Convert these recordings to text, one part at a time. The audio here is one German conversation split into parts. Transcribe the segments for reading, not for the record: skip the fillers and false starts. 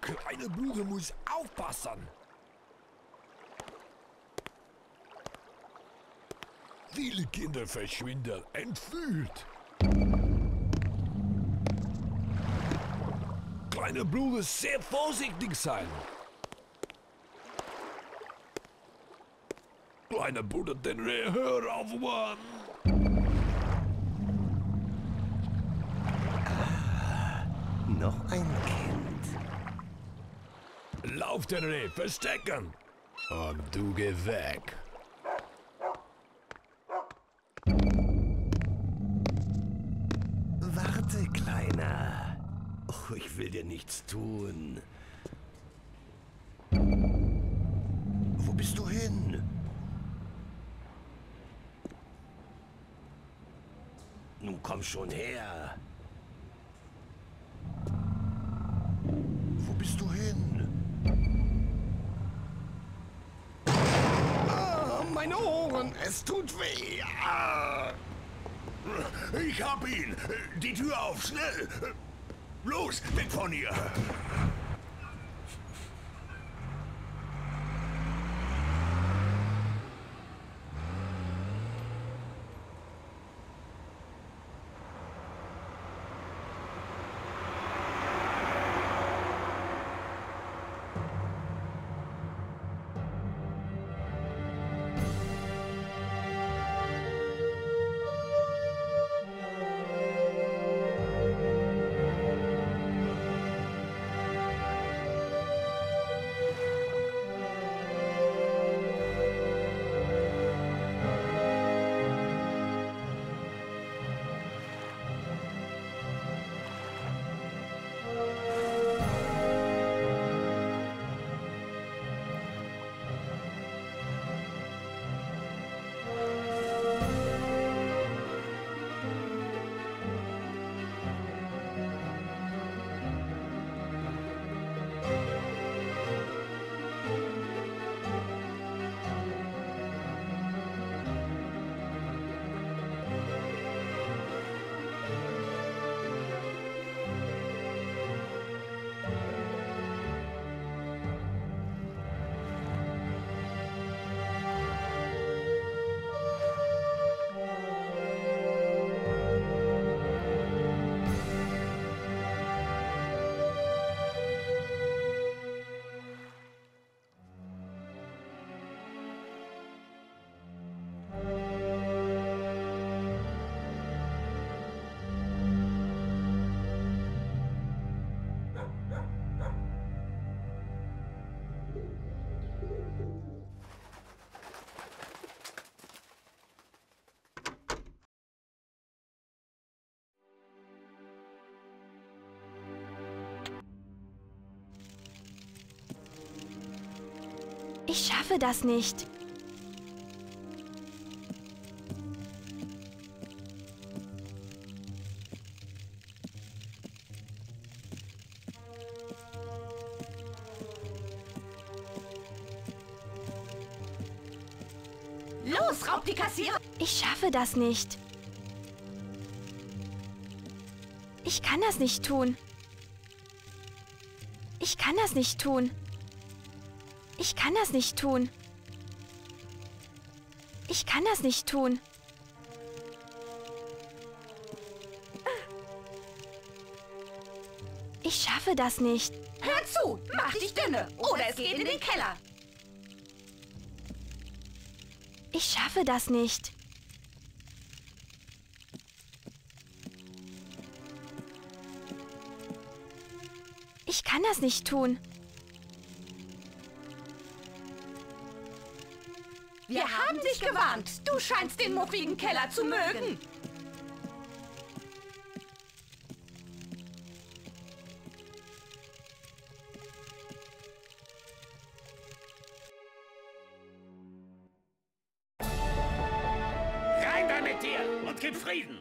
Kleine Bruder muss aufpassen. Viele Kinder verschwinden entführt. Kleiner Bruder sehr vorsichtig sein. Kleiner Bruder, den hör auf, Mann. Noch ein Kind. Lauf, Tenere, verstecken. Und du geh weg. Warte, Kleiner. Oh, ich will dir nichts tun. Wo bist du hin? Nun komm schon her. Wo bist du hin? Ah, meine Ohren, es tut weh. Ah. Ich hab ihn! Die Tür auf, schnell! Los, weg von hier! Ich schaffe das nicht. Los, raub die Kassierer! Ich schaffe das nicht. Ich kann das nicht tun. Ich kann das nicht tun. Ich kann das nicht tun. Ich kann das nicht tun. Ich schaffe das nicht. Hör zu! Mach dich dünne! Oder es geht in den Keller! Ich schaffe das nicht. Ich kann das nicht tun. Wir haben dich gewarnt! Du scheinst den muffigen Keller zu mögen! Rein da mit dir und gib Frieden!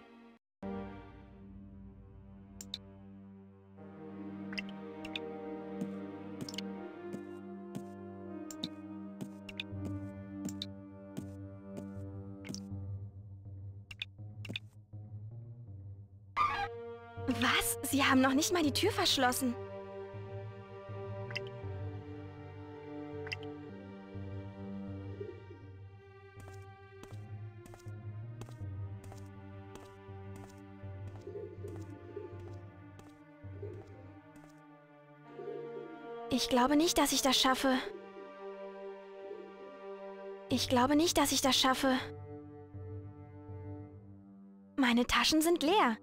Was? Sie haben noch nicht mal die Tür verschlossen. Ich glaube nicht, dass ich das schaffe. Ich glaube nicht, dass ich das schaffe. Meine Taschen sind leer.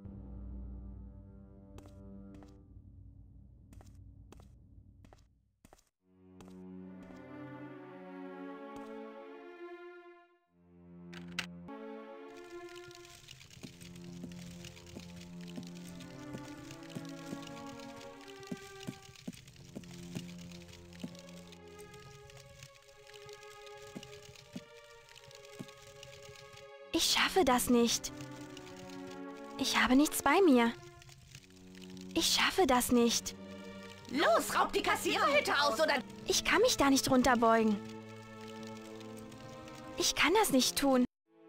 Ich schaffe das nicht. Ich habe nichts bei mir. Ich schaffe das nicht. Los, raub die Kassiererhütte aus, oder... Ich kann mich da nicht runterbeugen. Ich kann das nicht tun.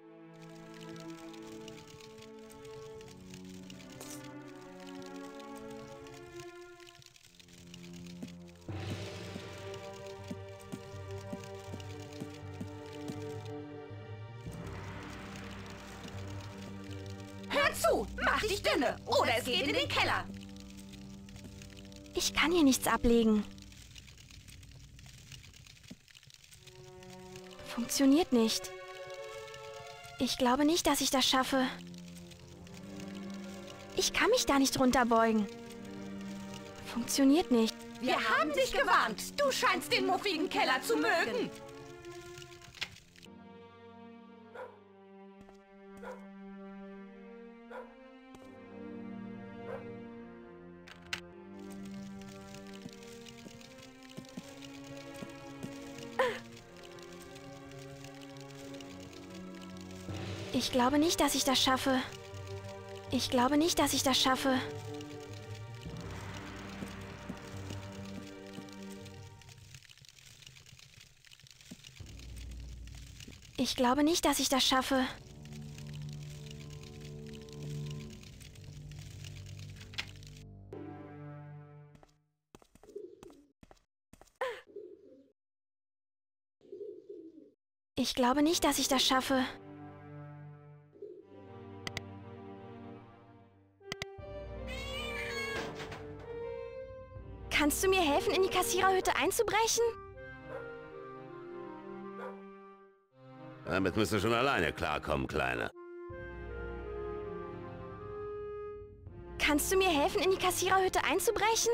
Hör zu, mach dich dünne, oder es geht in den Keller. Ich kann hier nichts ablegen. Funktioniert nicht. Ich glaube nicht, dass ich das schaffe. Ich kann mich da nicht runterbeugen. Funktioniert nicht. Wir haben dich gewarnt. Du scheinst den muffigen Keller zu mögen. Ich glaube nicht, dass ich das schaffe. Ich glaube nicht, dass ich das schaffe. Ich glaube nicht, dass ich das schaffe. Ich glaube nicht, dass ich das schaffe. Kannst du mir helfen, in die Kassiererhütte einzubrechen? Damit müsst ihr schon alleine klarkommen, Kleiner. Kannst du mir helfen, in die Kassiererhütte einzubrechen?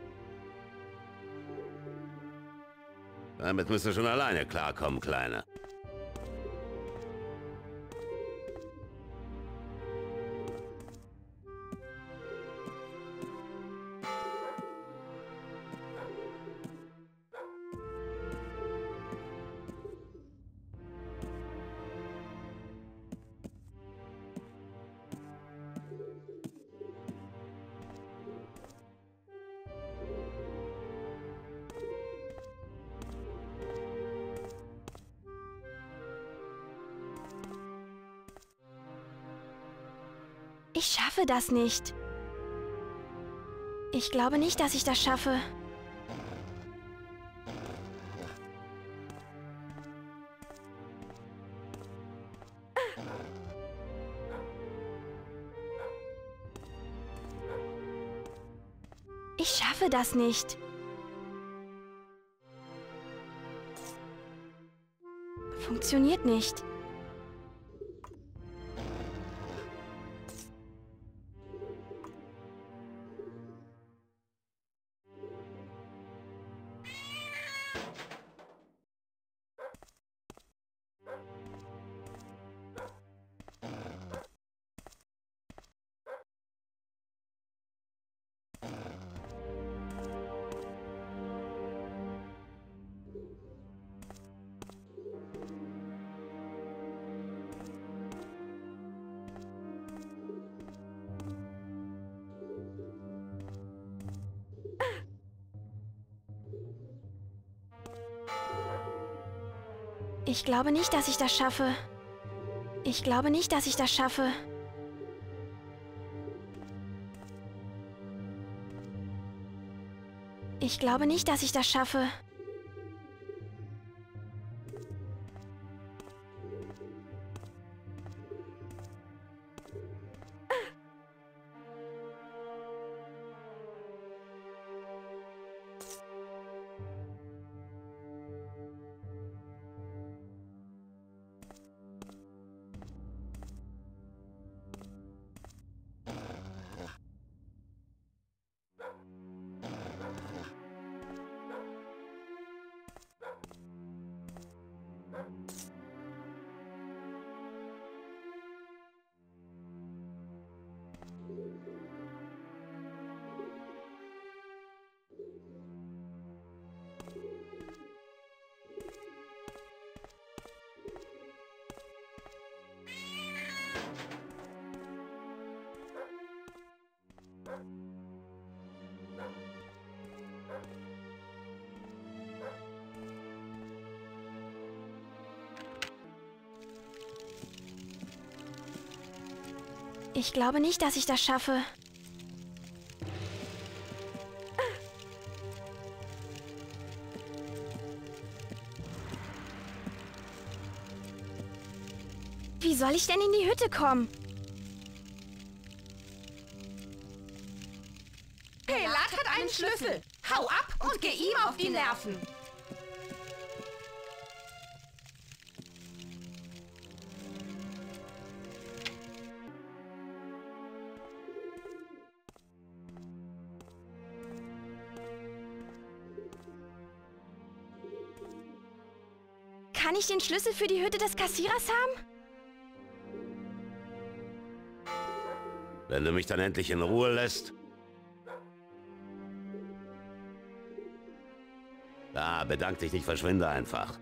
Damit müsst ihr schon alleine klarkommen, Kleiner. Ich schaffe das nicht. Ich glaube nicht, dass ich das schaffe. Ich schaffe das nicht. Funktioniert nicht. Ich glaube nicht, dass ich das schaffe. Ich glaube nicht, dass ich das schaffe. Ich glaube nicht, dass ich das schaffe. Ich glaube nicht, dass ich das schaffe. Wie soll ich denn in die Hütte kommen? Pelat hat einen Schlüssel. Hau ab und geh ihm auf die Nerven. Kann ich den Schlüssel für die Hütte des Kassierers haben? Wenn du mich dann endlich in Ruhe lässt. Da, bedank dich nicht, verschwinde einfach.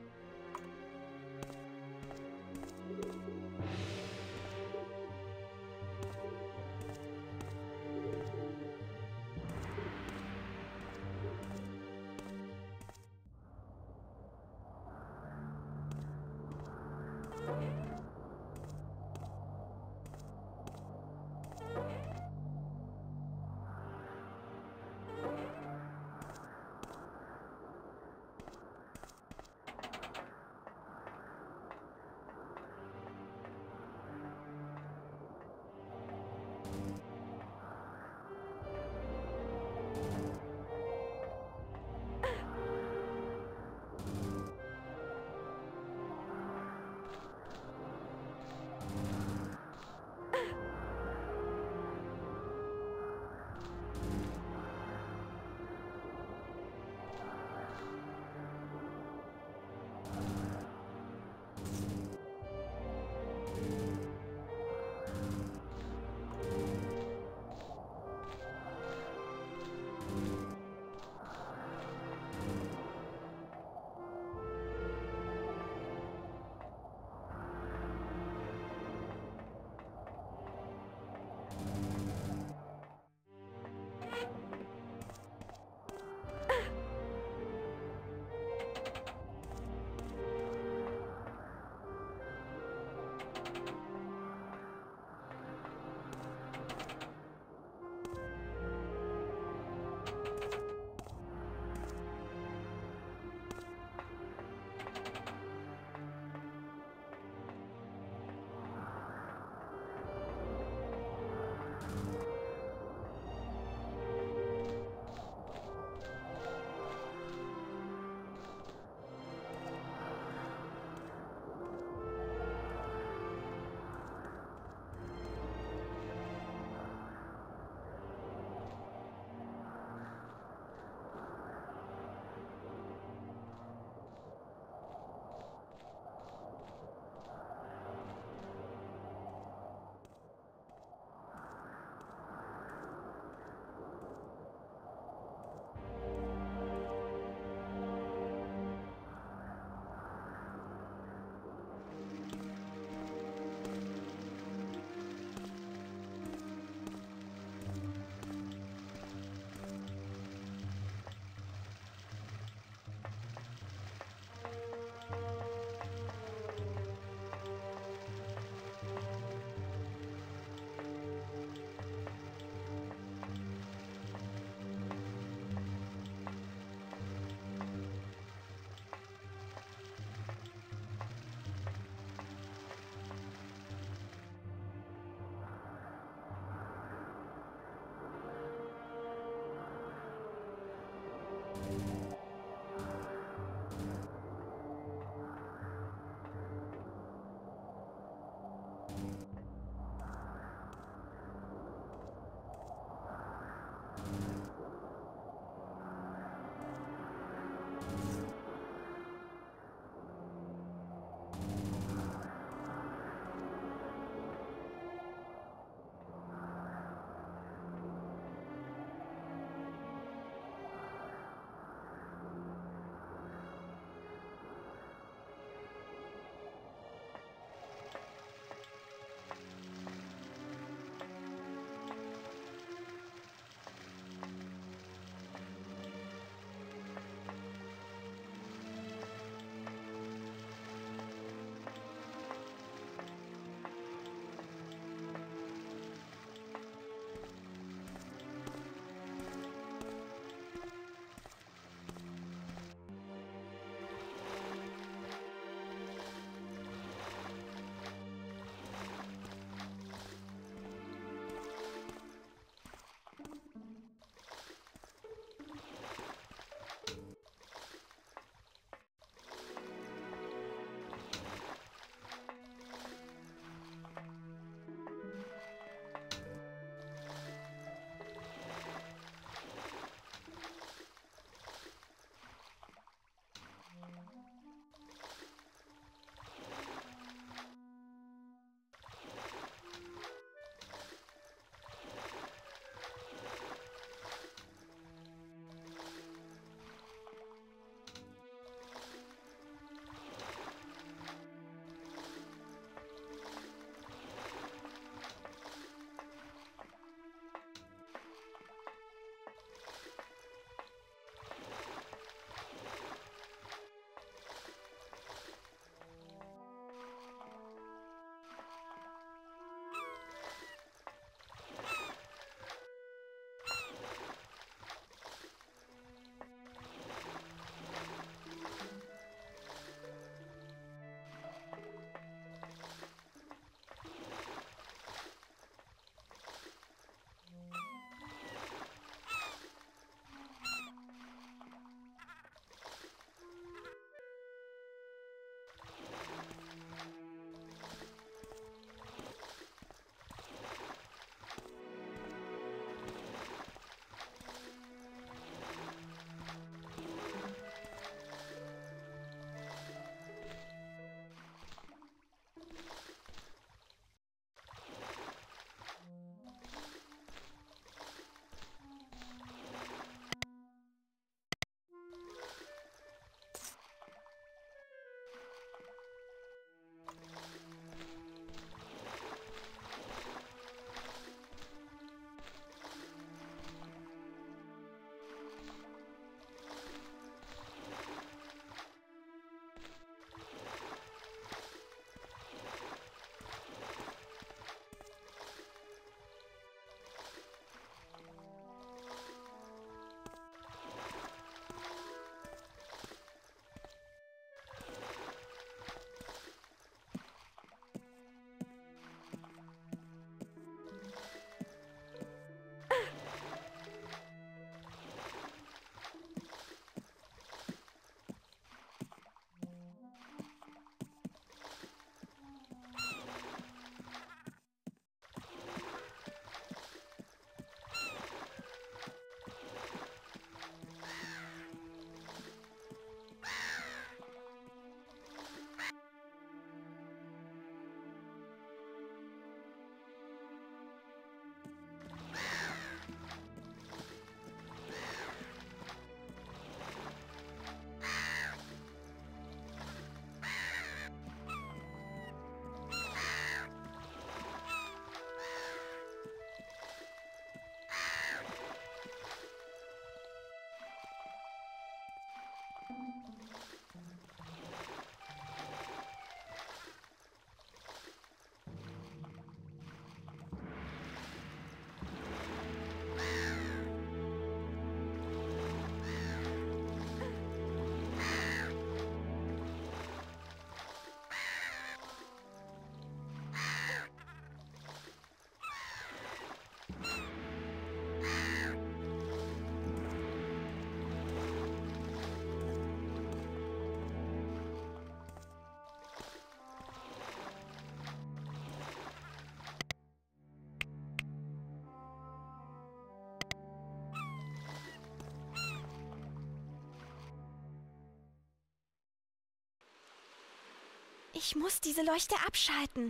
Ich muss diese Leuchte abschalten.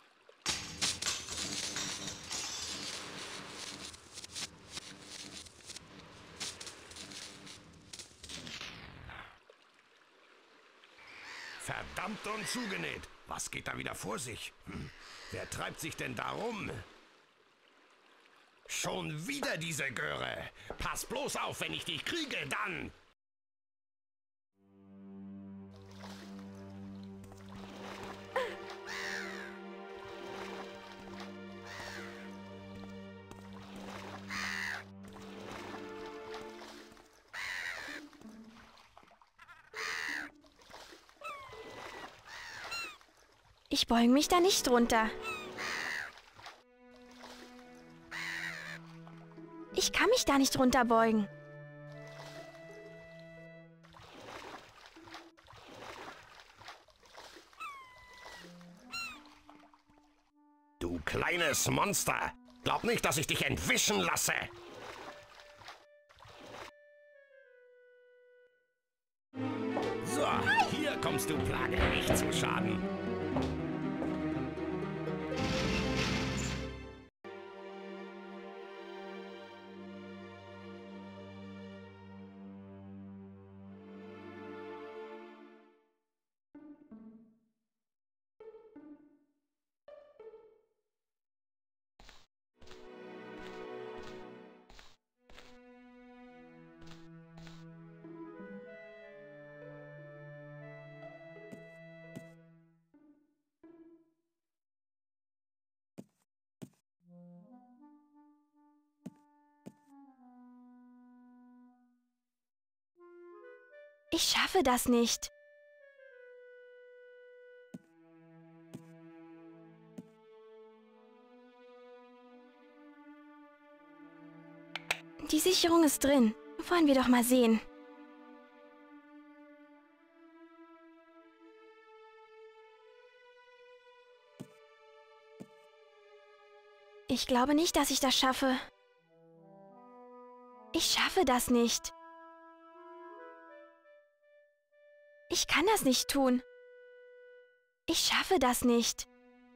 Verdammt und zugenäht. Was geht da wieder vor sich? Wer treibt sich denn da rum? Schon wieder diese Göre. Pass bloß auf, wenn ich dich kriege, dann... Ich beuge mich da nicht drunter. Ich kann mich da nicht runterbeugen. Du kleines Monster! Glaub nicht, dass ich dich entwischen lasse! So, hier kommst du, Plage, nicht zu Schaden. Ich schaffe das nicht. Die Sicherung ist drin. Wollen wir doch mal sehen. Ich glaube nicht, dass ich das schaffe. Ich schaffe das nicht. Ich kann das nicht tun. Ich schaffe das nicht.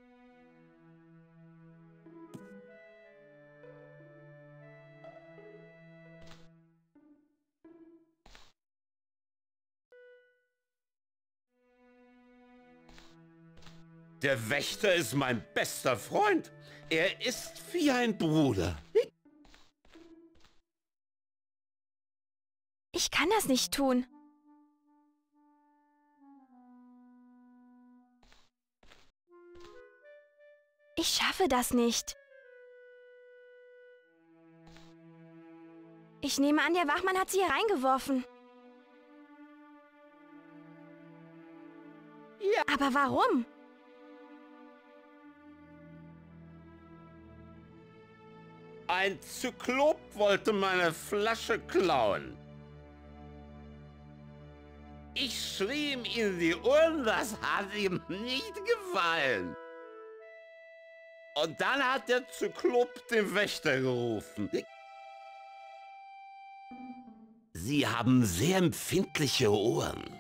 Der Wächter ist mein bester Freund. Er ist wie ein Bruder. Ich kann das nicht tun. Ich schaffe das nicht. Ich nehme an, der Wachmann hat sie hier reingeworfen. Ja. Aber warum? Ein Zyklop wollte meine Flasche klauen. Ich schrie ihm in die Ohren, das hat ihm nicht gefallen. Und dann hat der Zyklop den Wächter gerufen. Sie haben sehr empfindliche Ohren.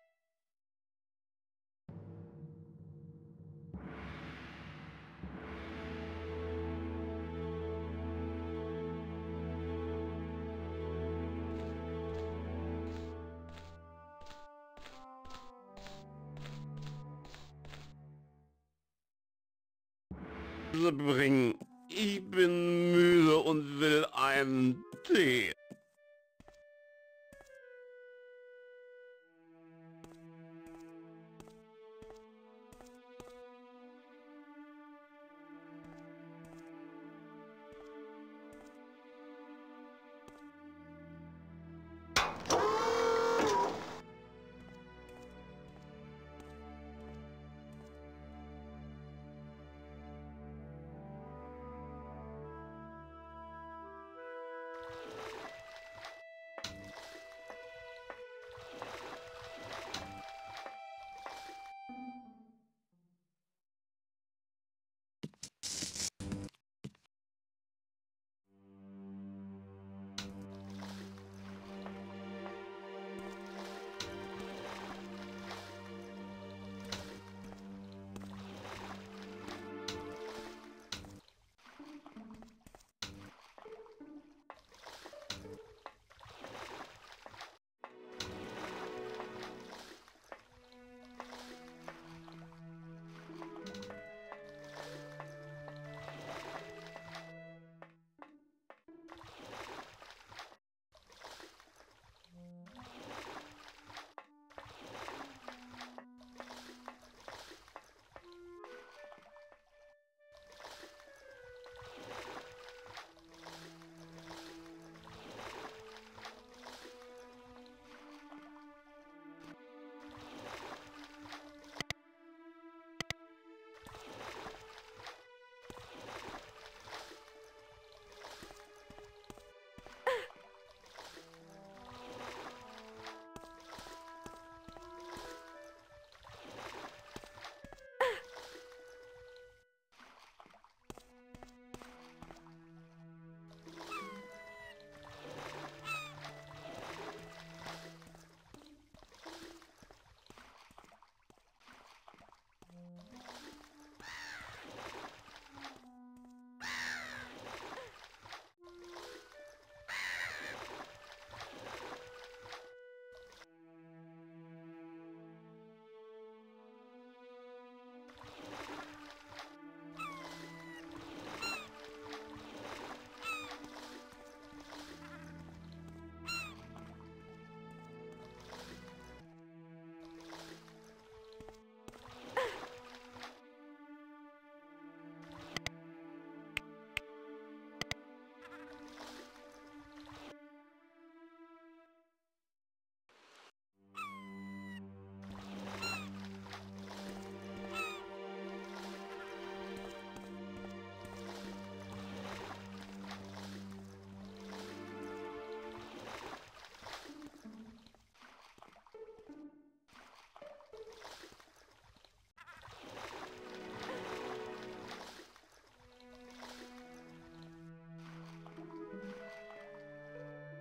Bringen. Ich bin müde und will einen Tee.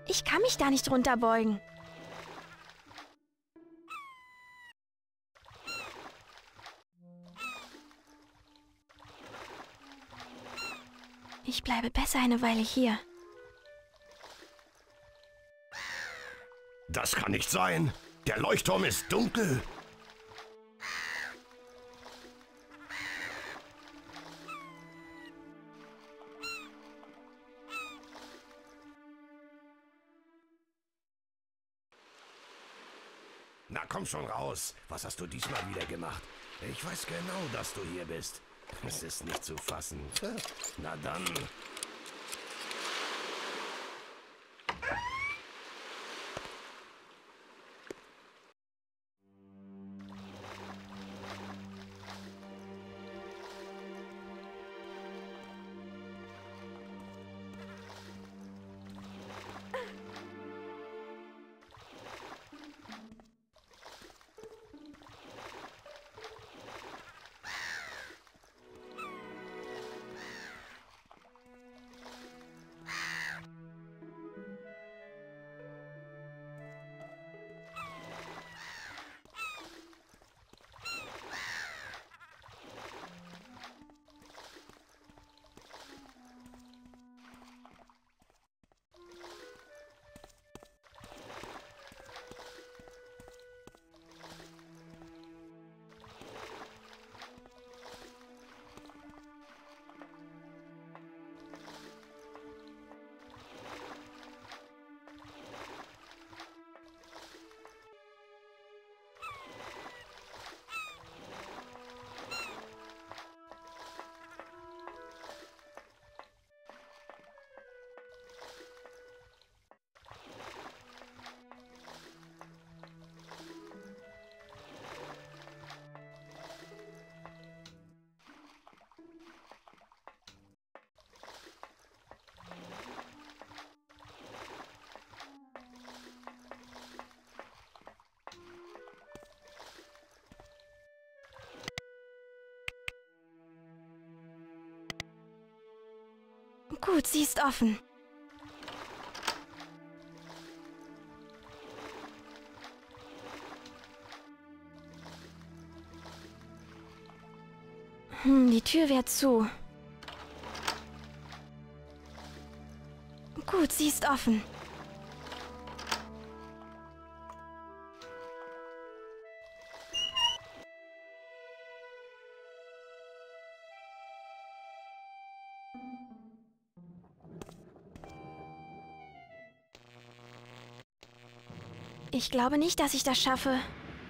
Ich kann mich da nicht runterbeugen. Ich bleibe besser eine Weile hier. Das kann nicht sein. Der Leuchtturm ist dunkel. Na komm schon raus. Was hast du diesmal wieder gemacht? Ich weiß genau, dass du hier bist. Es ist nicht zu fassen. Na dann. Gut, sie ist offen. Die Tür wäre zu. Gut, sie ist offen. Ich glaube nicht, dass ich das schaffe.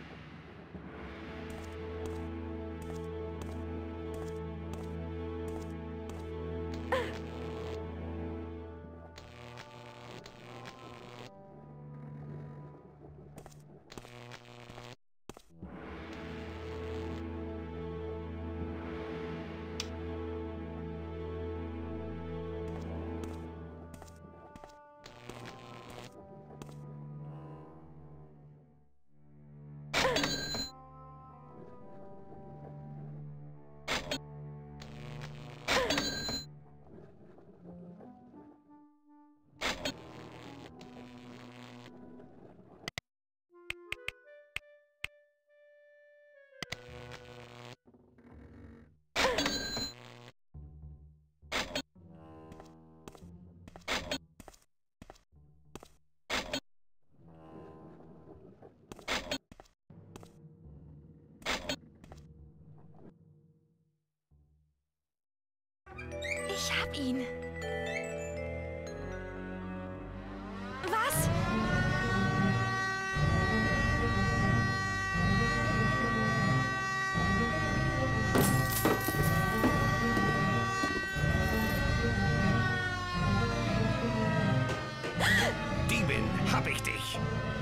Ich hab ihn. Was? Diebin, hab ich dich.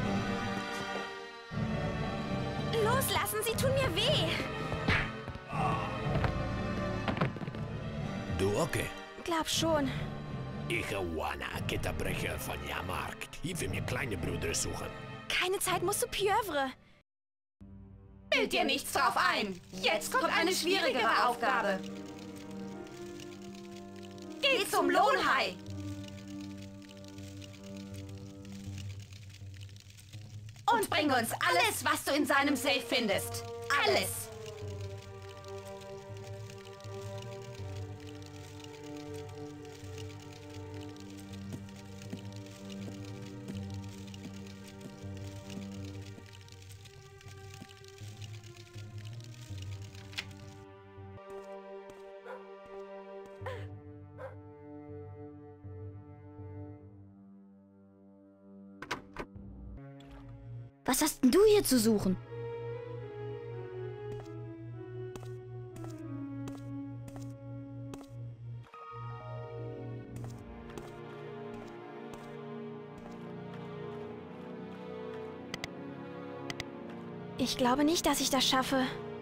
Loslassen, sie tun mir weh. Du okay? Glaub schon. Ich wanna Gitterbrecher von Jahrmarkt. Ich will mir kleine Brüder suchen. Keine Zeit muss zu Pieuvre. Bild dir nichts drauf ein. Jetzt kommt eine schwierigere Aufgabe. Geh zum Lohnhai. Und bring uns alles, was du in seinem Safe findest. Alles. Was hast denn du hier zu suchen? Ich glaube nicht, dass ich das schaffe.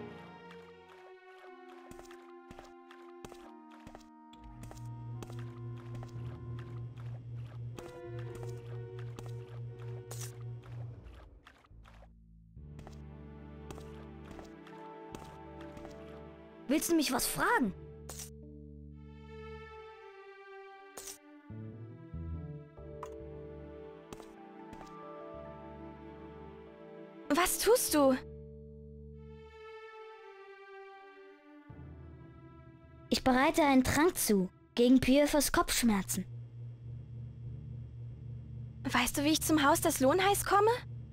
Willst du mich was fragen? Was tust du? Ich bereite einen Trank zu, gegen Piöfers Kopfschmerzen. Weißt du, wie ich zum Haus des Lohnhais komme?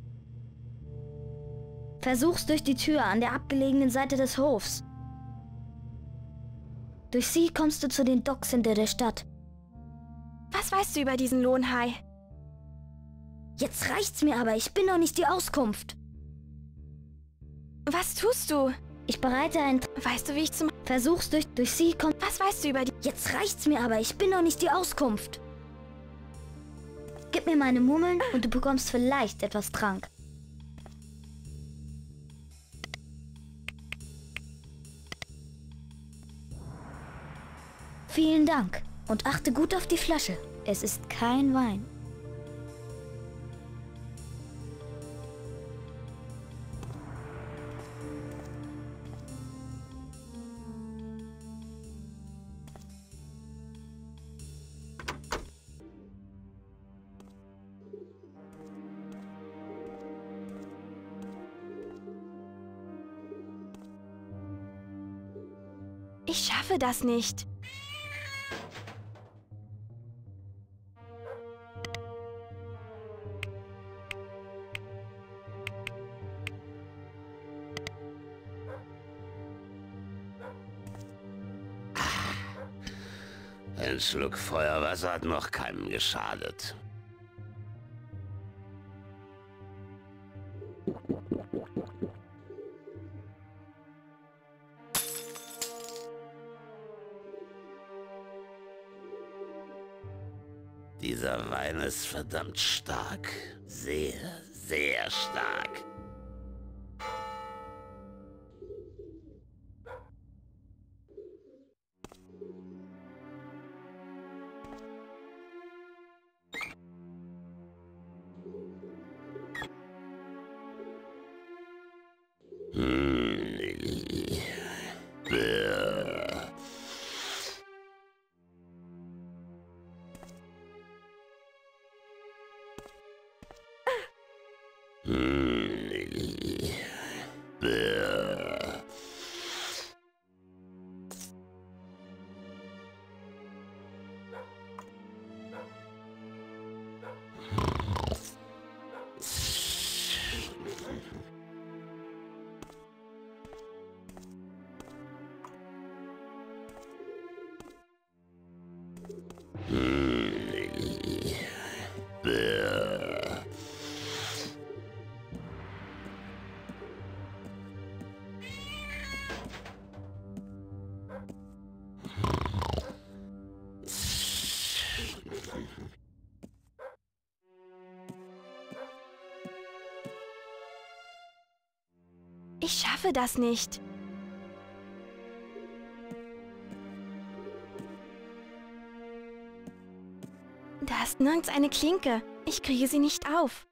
Versuch's durch die Tür an der abgelegenen Seite des Hofs. Durch sie kommst du zu den Docks hinter der Stadt. Was weißt du über diesen Lohnhai? Jetzt reicht's mir aber, ich bin noch nicht die Auskunft. Was tust du? Ich bereite einen... Weißt du, wie ich zum... Versuch's durch sie kommst... Was weißt du über die... Jetzt reicht's mir aber, ich bin noch nicht die Auskunft. Gib mir meine Mummeln und du bekommst vielleicht etwas Trank. Vielen Dank und achte gut auf die Flasche. Es ist kein Wein. Ich schaffe das nicht. Ein Schluck Feuerwasser hat noch keinem geschadet. Dieser Wein ist verdammt stark. Sehr, sehr stark. Ich schaffe das nicht. Da ist nirgends eine Klinke. Ich kriege sie nicht auf.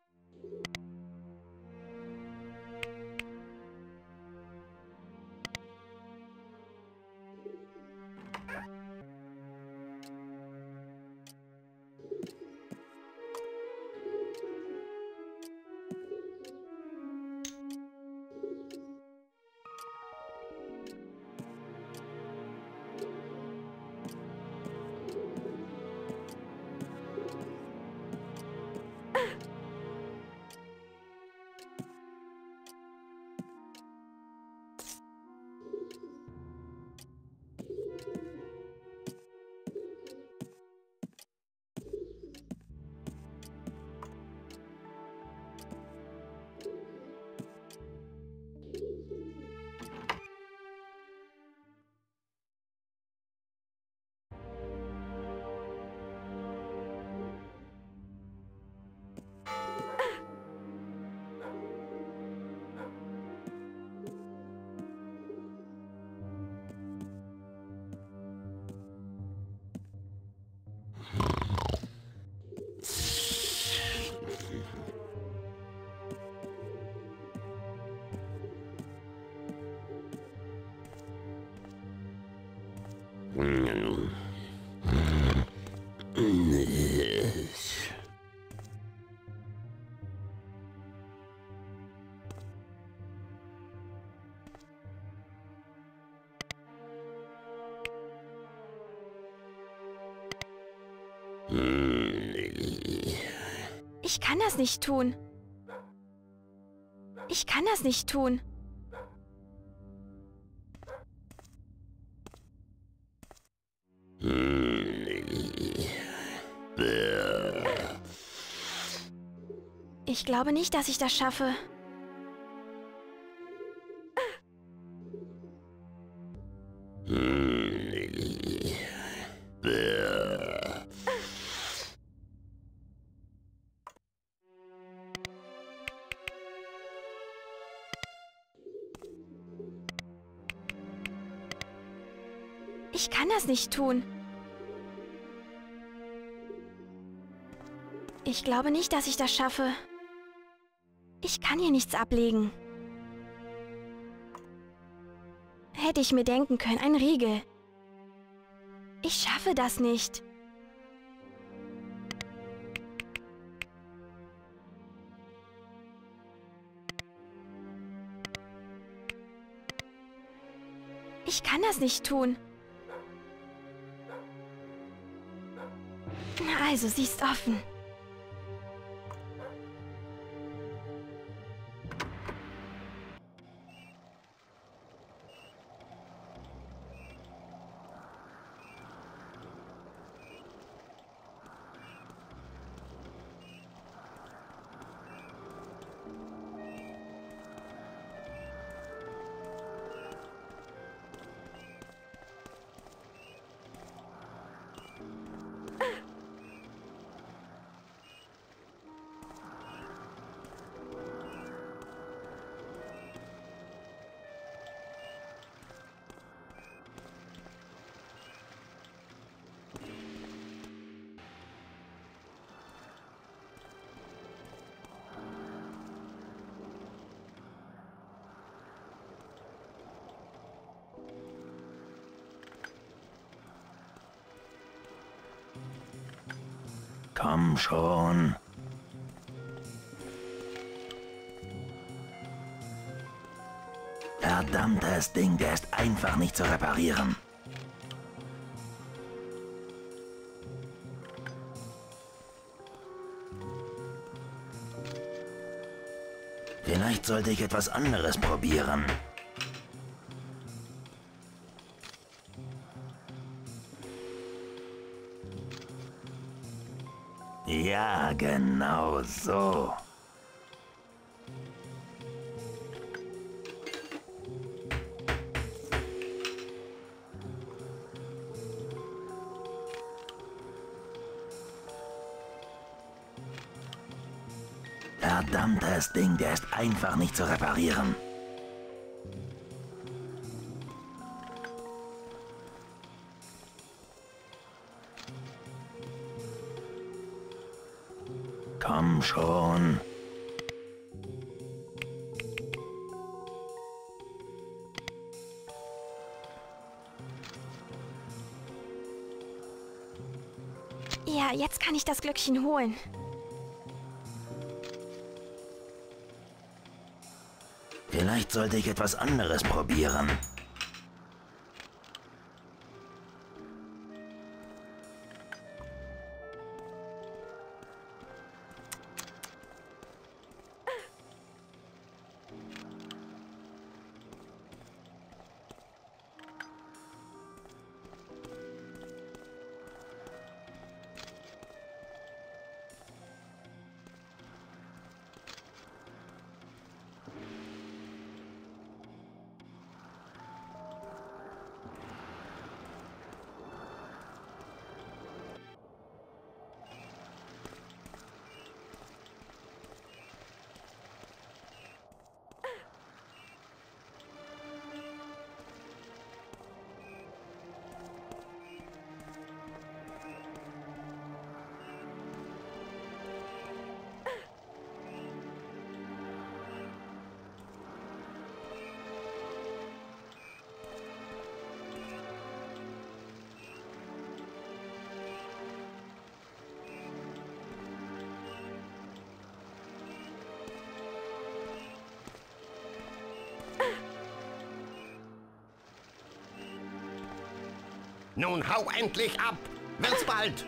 Ich kann das nicht tun. Ich kann das nicht tun. Ich glaube nicht, dass ich das schaffe. Ich kann das nicht tun. Ich glaube nicht, dass ich das schaffe. Ich kann hier nichts ablegen. Hätte ich mir denken können, ein Riegel. Ich schaffe das nicht. Ich kann das nicht tun. Also, sie ist offen. Komm schon. Verdammtes Ding, der ist einfach nicht zu reparieren. Vielleicht sollte ich etwas anderes probieren. Ja, genau so. Verdammtes Ding, der ist einfach nicht zu reparieren. Komm schon. Ja, jetzt kann ich das Glöckchen holen. Vielleicht sollte ich etwas anderes probieren. Nun hau endlich ab! Wird's bald!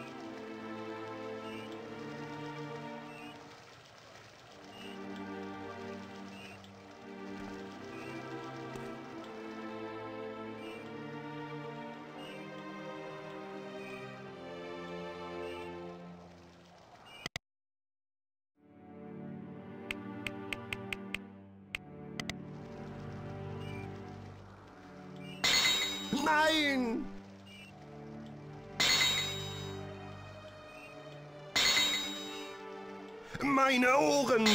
Nein! Meine Ohren!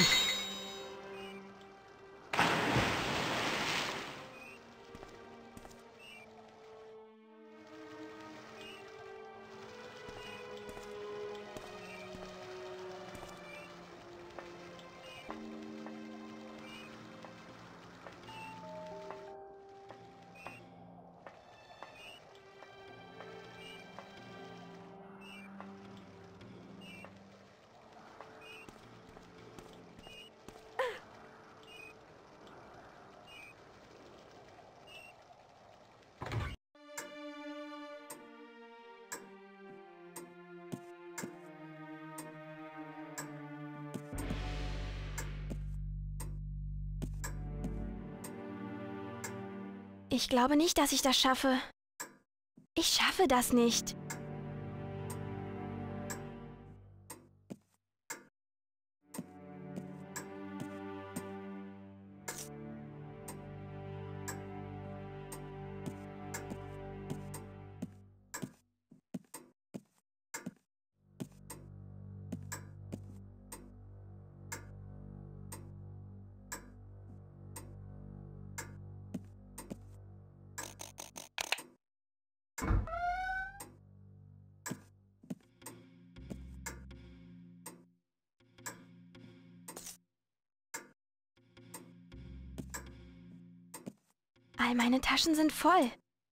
Ich glaube nicht, dass ich das schaffe. Ich schaffe das nicht. All meine Taschen sind voll.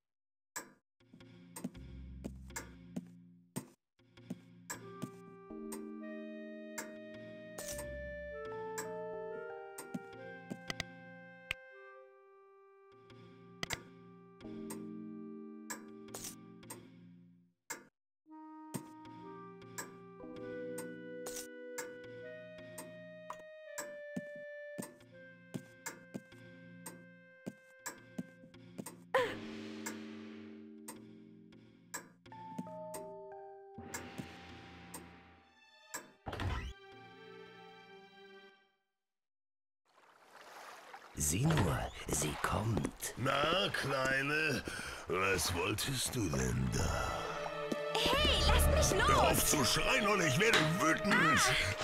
Sieh nur, sie kommt. Na, Kleine, was wolltest du denn da? Hey, lasst mich Hör los! auf zu schreien und ich werde wütend.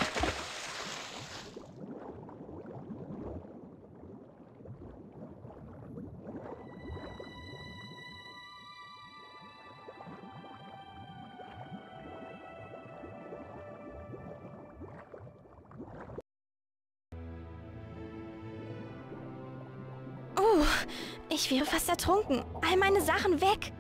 Ich wäre fast ertrunken. All meine Sachen weg.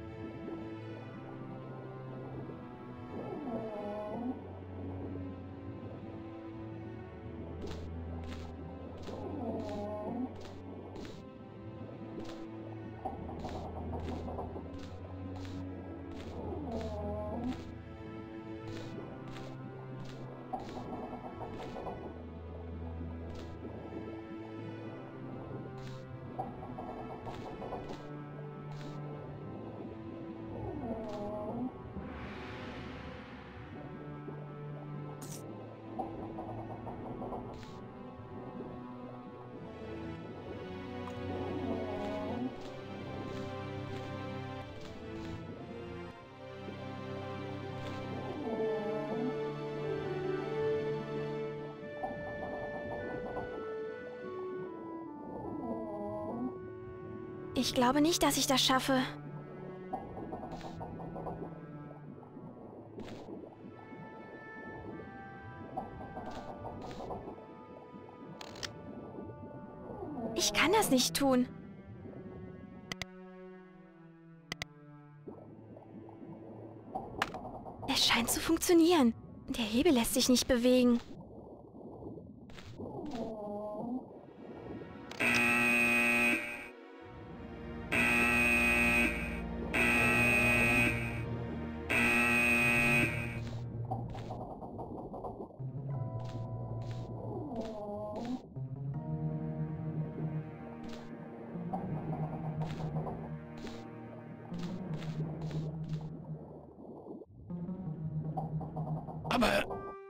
Ich glaube nicht, dass ich das schaffe. Ich kann das nicht tun. Es scheint zu funktionieren. Der Hebel lässt sich nicht bewegen. Aber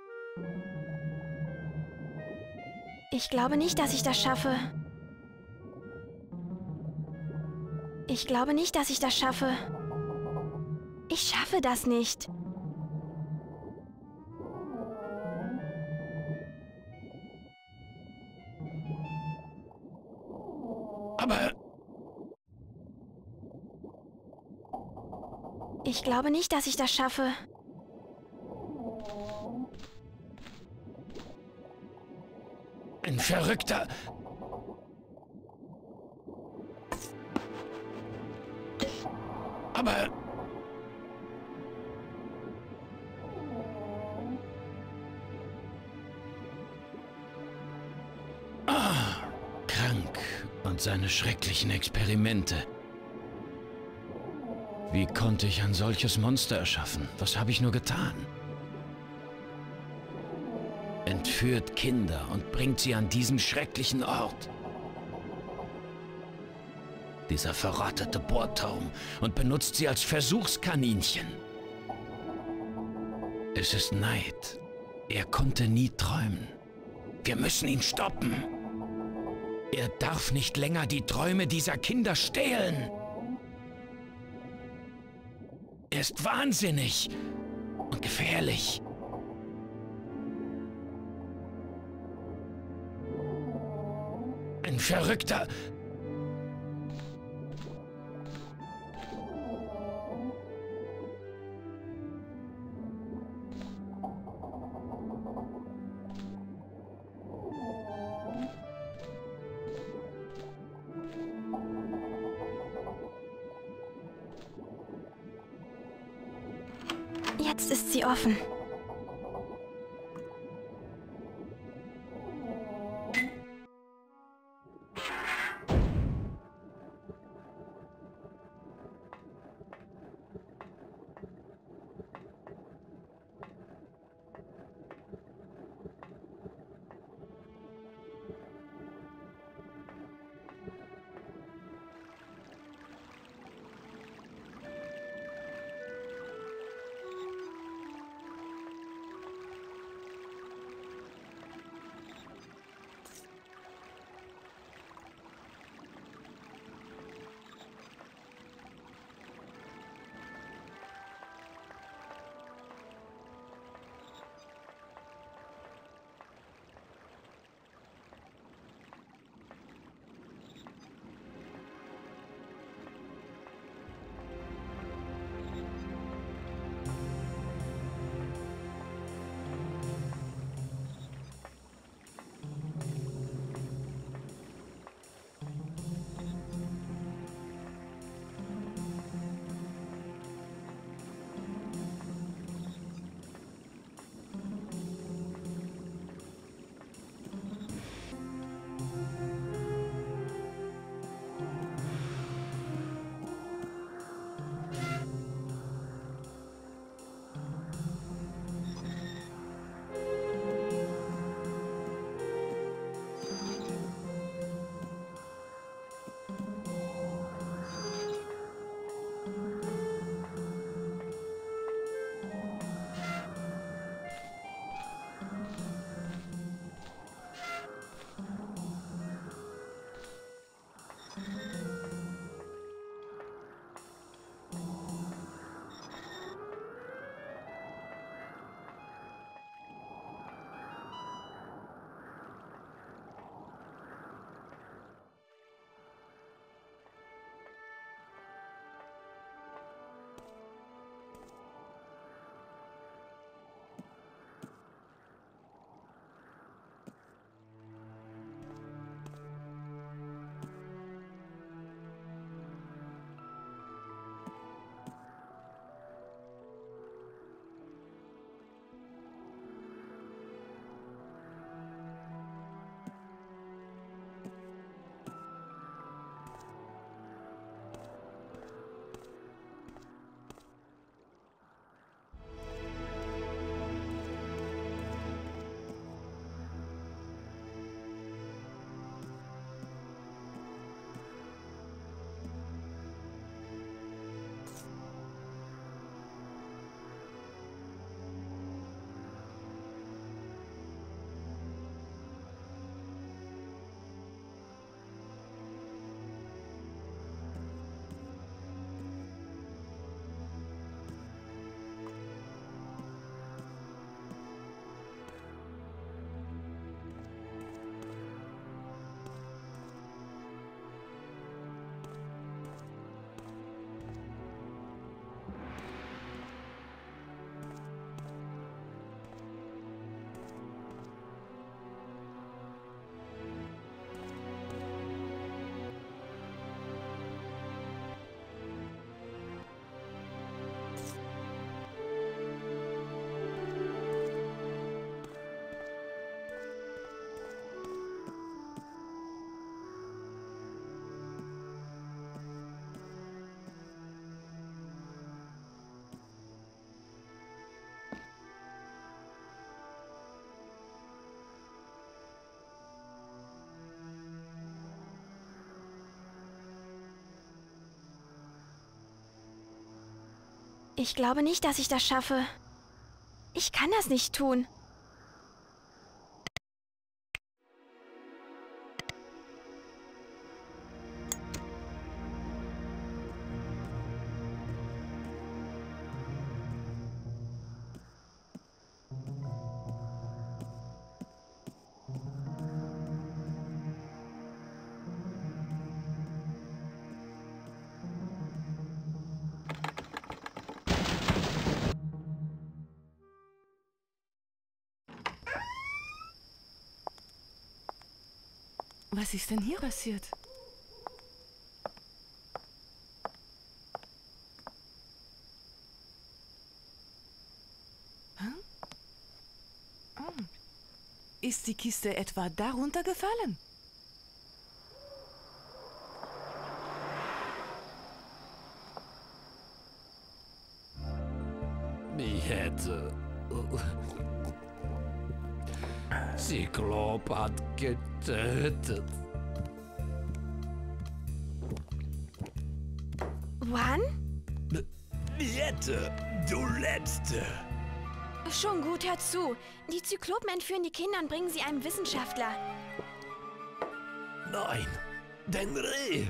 Ich glaube nicht, dass ich das schaffe. Ich glaube nicht, dass ich das schaffe. Ich schaffe das nicht. aber Ich glaube nicht, dass ich das schaffe. ein Verrückter. Aber krank und seine schrecklichen Experimente. Wie konnte ich ein solches Monster erschaffen? Was habe ich nur getan? Entführt Kinder und bringt sie an diesen schrecklichen Ort. Dieser verrottete Bohrturm und benutzt sie als Versuchskaninchen. Es ist Neid. Er konnte nie träumen. Wir müssen ihn stoppen. Er darf nicht länger die Träume dieser Kinder stehlen. Er ist wahnsinnig und gefährlich. Ein Verrückter. Jetzt ist sie offen. Ich glaube nicht, dass ich das schaffe. Ich kann das nicht tun. Was ist denn hier passiert? Hm? Oh. Ist die Kiste etwa darunter gefallen? Mich hätte... Zyklop hat getötet. Juan? Miette, du Letzte. Schon gut, hört zu. Die Zyklopen entführen die Kinder und bringen sie einem Wissenschaftler. Nein, den Reh.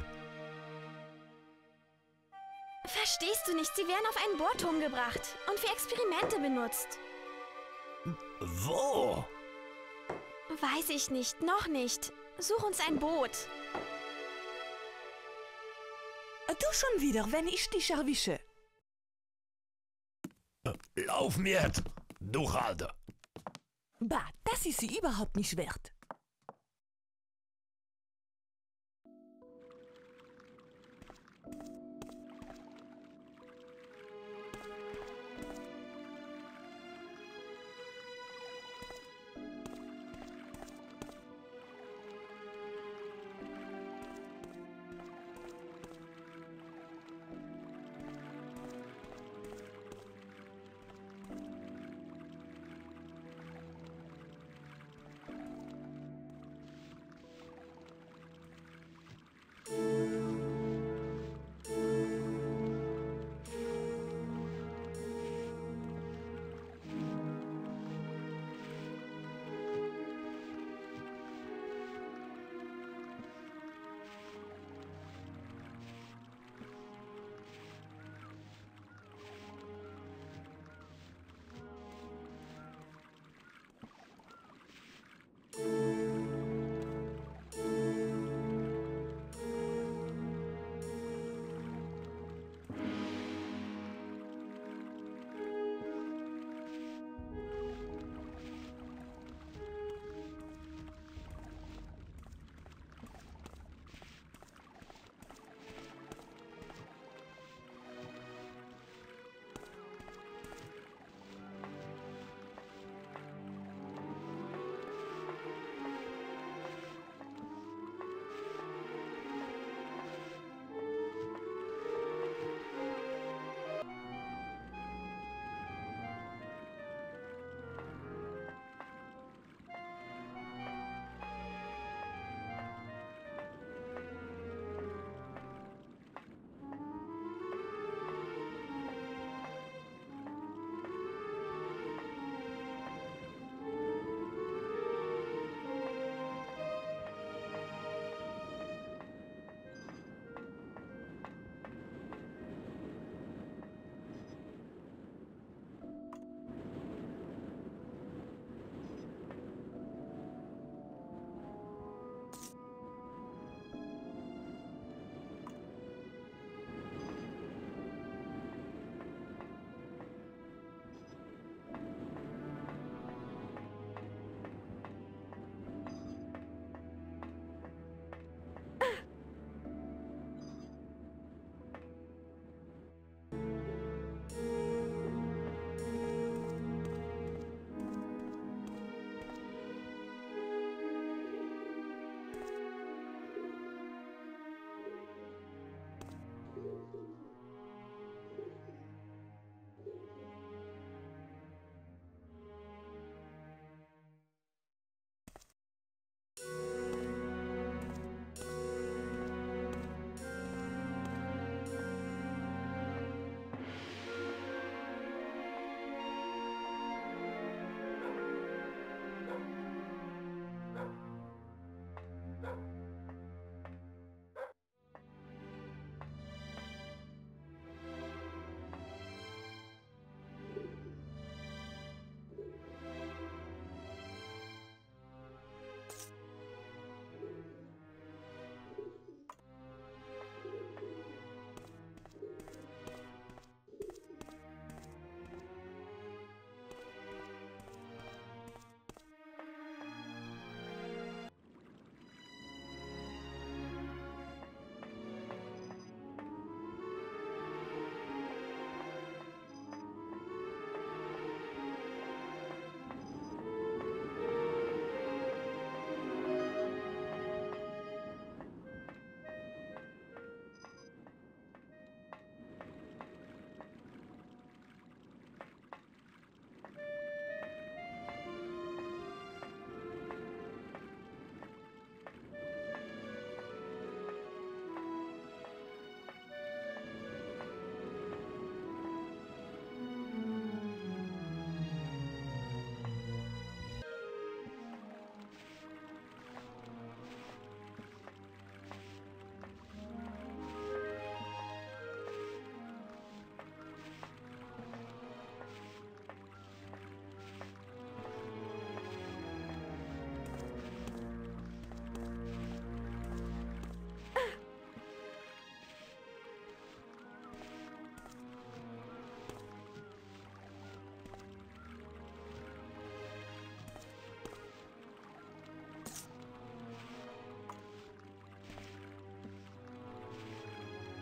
Verstehst du nicht? Sie werden auf einen Bohrturm gebracht und für Experimente benutzt. Wo? Weiß ich nicht, noch nicht. Such uns ein Boot. Du schon wieder, wenn ich dich erwische. Lauf, Miette, du Halde. Bah, das ist sie überhaupt nicht wert.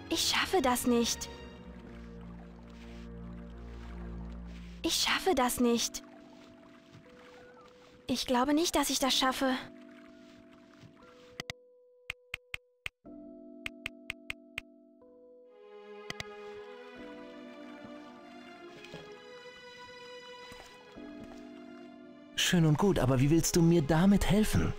Ich schaffe das nicht. Ich schaffe das nicht. Ich glaube nicht, dass ich das schaffe. Schön und gut, aber wie willst du mir damit helfen?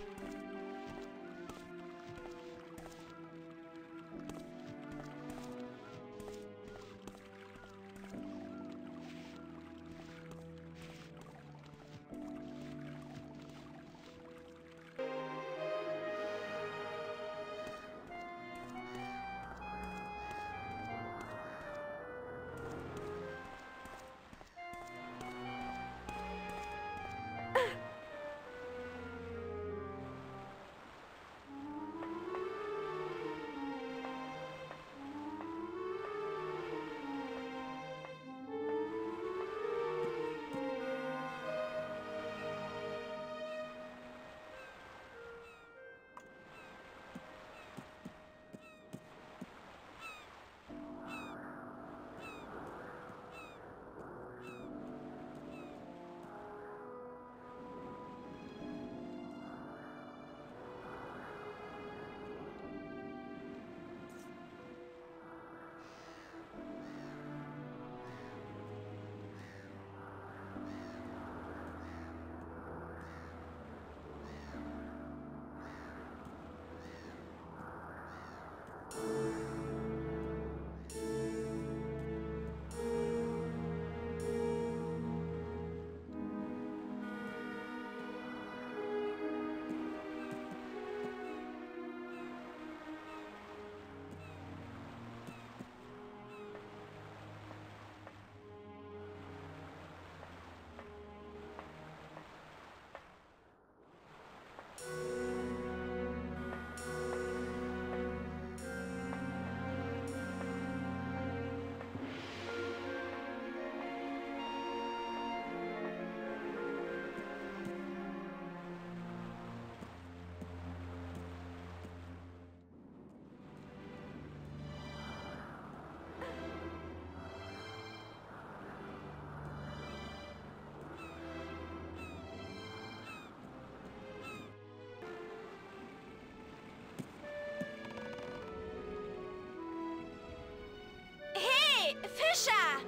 Fischer!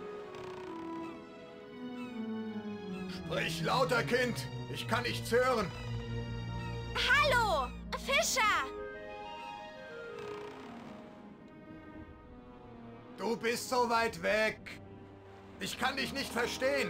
Sprich lauter, Kind. Ich kann nichts hören. Hallo! Fischer! Du bist so weit weg. Ich kann dich nicht verstehen.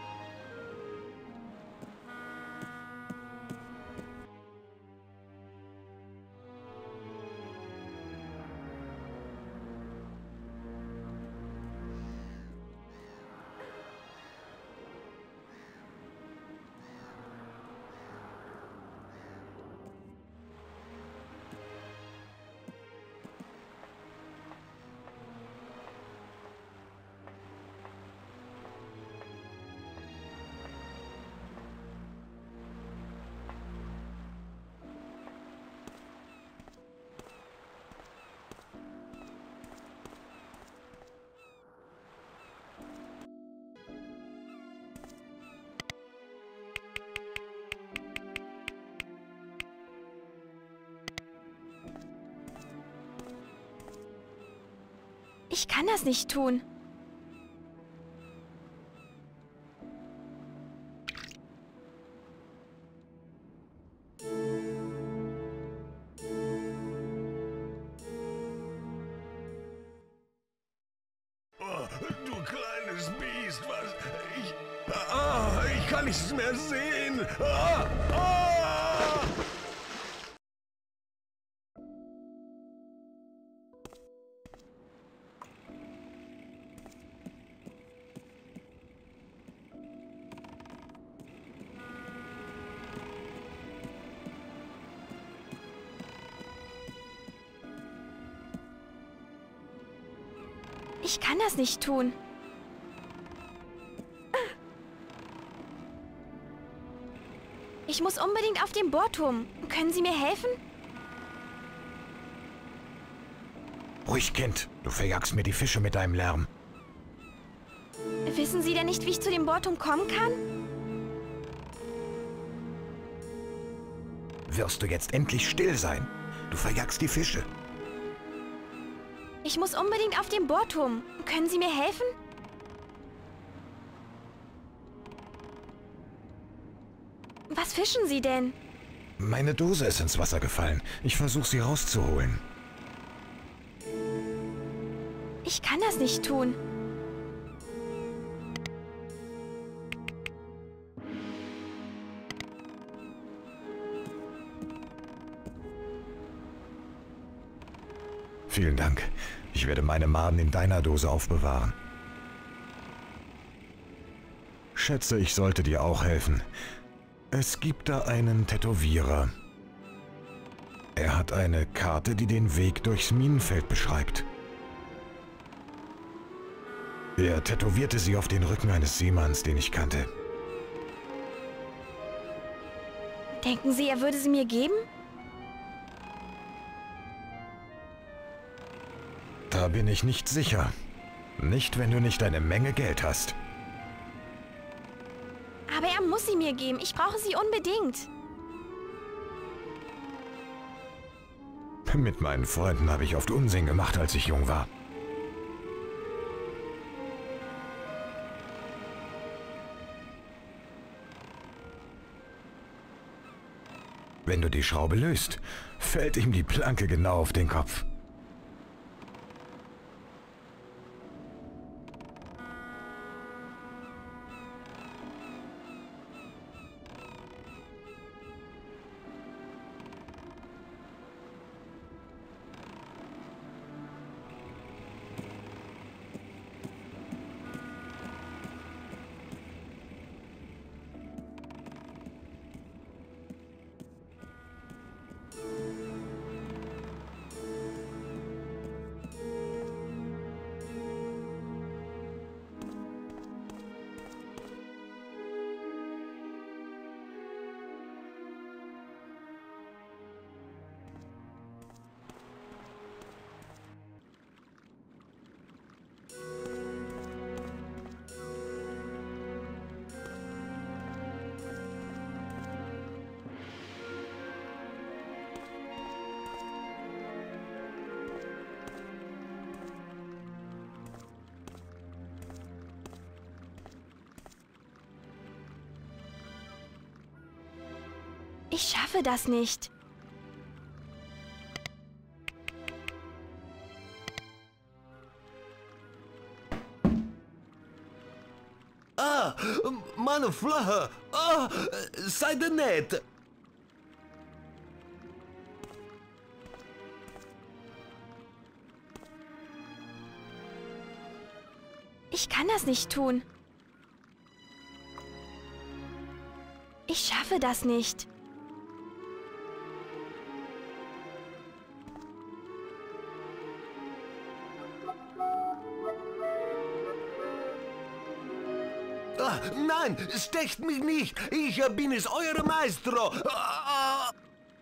Ich kann das nicht tun. Oh, du kleines Biest, was? Ich kann nichts mehr sehen. Ich kann das nicht tun. Ich muss unbedingt auf den Bohrturm. Können Sie mir helfen? Ruhig, Kind. Du verjagst mir die Fische mit deinem Lärm. Wissen Sie denn nicht, wie ich zu dem Bohrturm kommen kann? Wirst du jetzt endlich still sein? Du verjagst die Fische. Ich muss unbedingt auf den Bohrturm. Können Sie mir helfen? Was fischen Sie denn? Meine Dose ist ins Wasser gefallen. Ich versuche sie rauszuholen. Ich kann das nicht tun. Vielen Dank. Ich werde meine Maden in deiner Dose aufbewahren. Schätze, ich sollte dir auch helfen. Es gibt da einen Tätowierer. Er hat eine Karte, die den Weg durchs Minenfeld beschreibt. Er tätowierte sie auf den Rücken eines Seemanns, den ich kannte. Denken Sie, er würde sie mir geben? Da bin ich nicht sicher. Nicht, wenn du nicht eine Menge Geld hast. Aber er muss sie mir geben. Ich brauche sie unbedingt. Mit meinen Freunden habe ich oft Unsinn gemacht, als ich jung war. Wenn du die Schraube löst, fällt ihm die Planke genau auf den Kopf. Ich schaffe das nicht. Ah, meine Flache. Ah, seid ihr nett. Ich kann das nicht tun. Ich schaffe das nicht. Ah, nein, stecht mich nicht. Ich bin es, eure Maestro. Ah,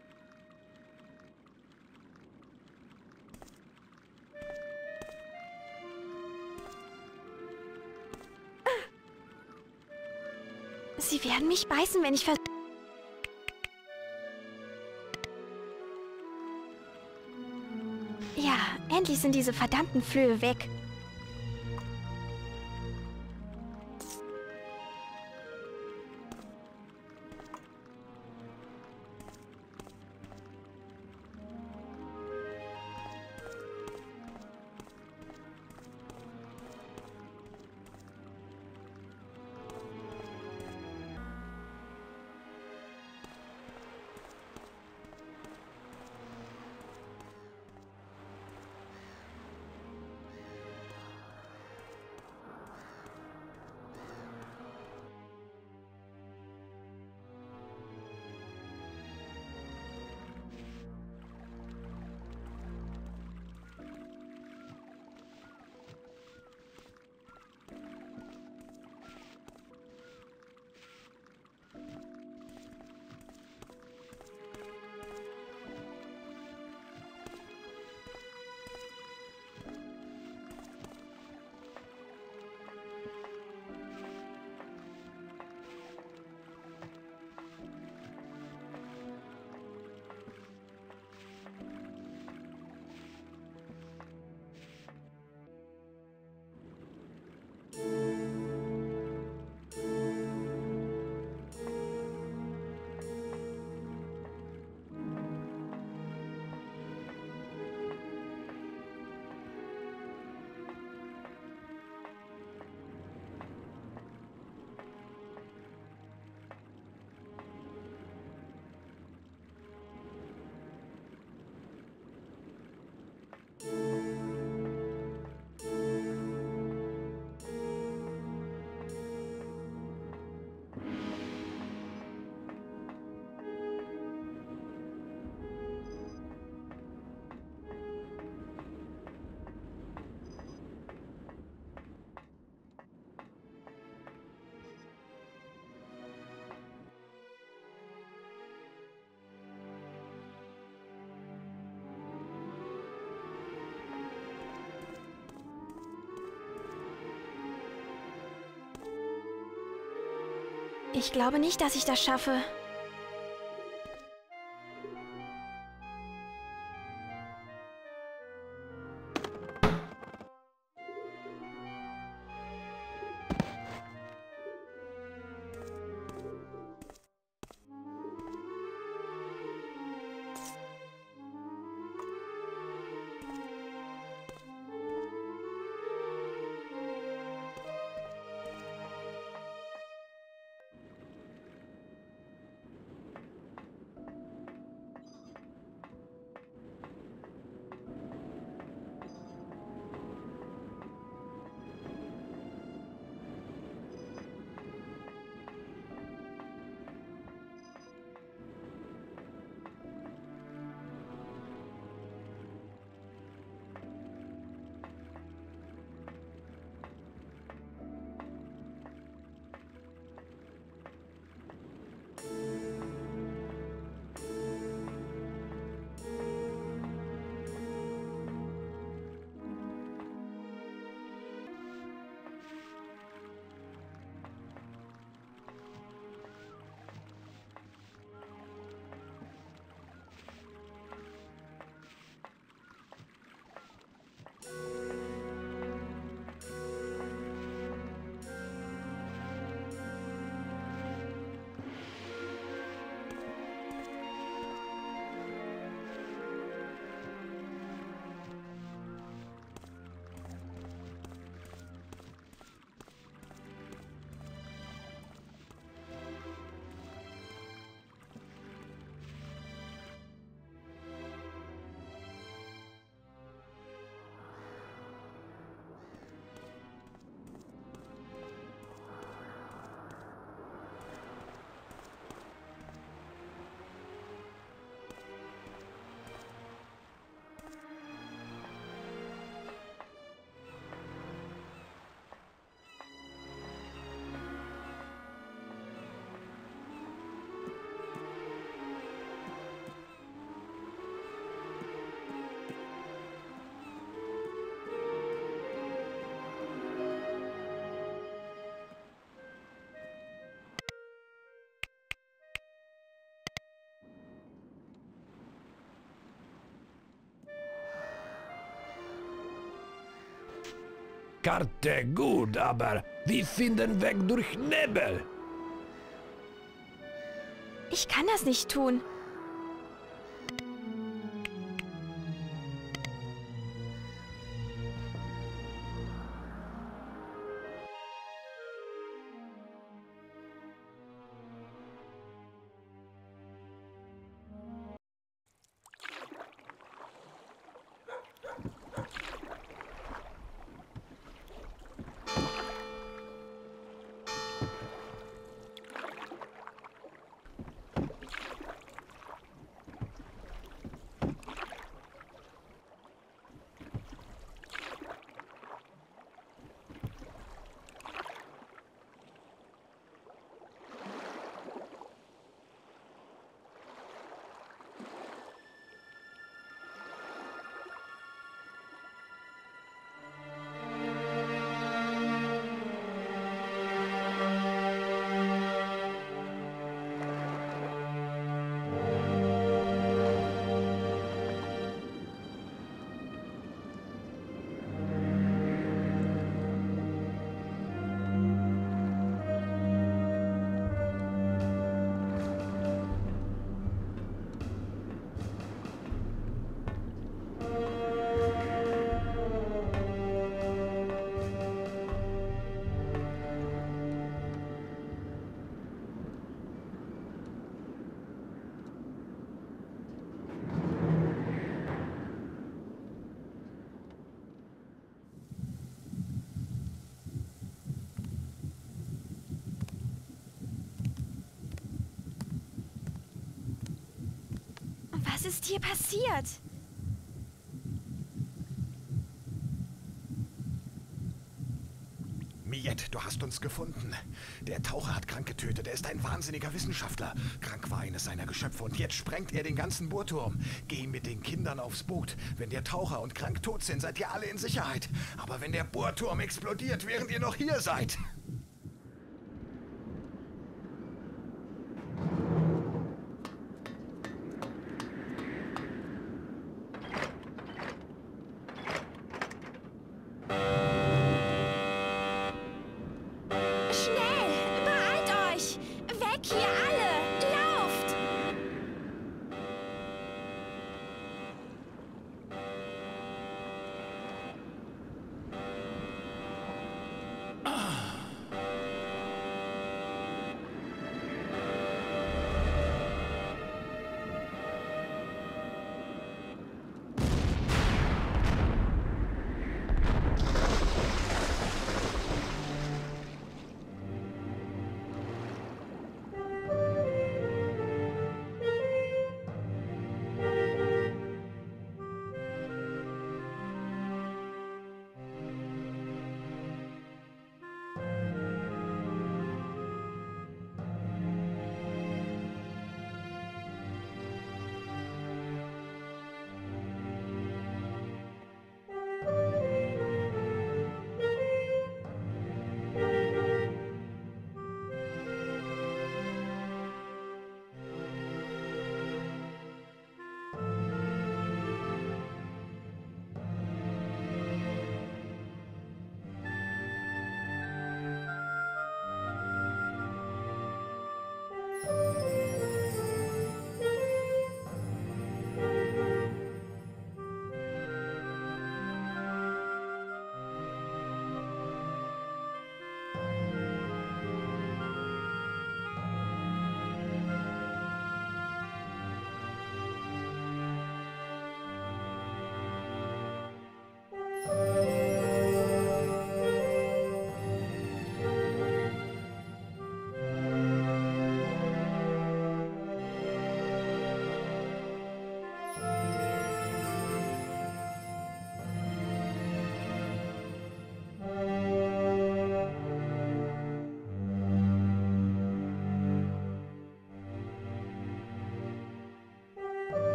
Sie werden mich beißen, wenn ich Ja, endlich sind diese verdammten Flöhe weg. Ich glaube nicht, dass ich das schaffe. Karte gut, aber wir finden Weg durch Nebel. Ich kann das nicht tun. Was ist hier passiert? Miette, du hast uns gefunden. Der Taucher hat Krank getötet. Er ist ein wahnsinniger Wissenschaftler. Krank war eines seiner Geschöpfe und jetzt sprengt er den ganzen Bohrturm. Geh mit den Kindern aufs Boot. Wenn der Taucher und Krank tot sind, seid ihr alle in Sicherheit. Aber wenn der Bohrturm explodiert, während ihr noch hier seid...